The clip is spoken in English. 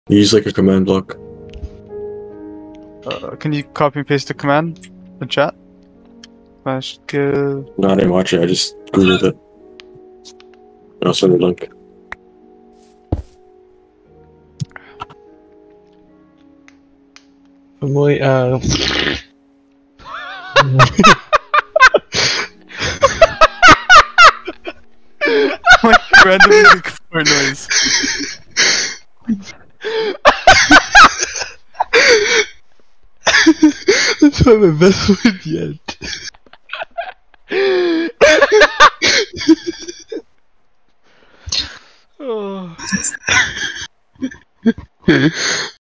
Use like a command block. Can you copy and paste the command in chat? Slash give. No, I didn't watch it. I just googled it. And I'll send the link. Muy, Like randomly make a fart noise. That's not my best one yet. Oh.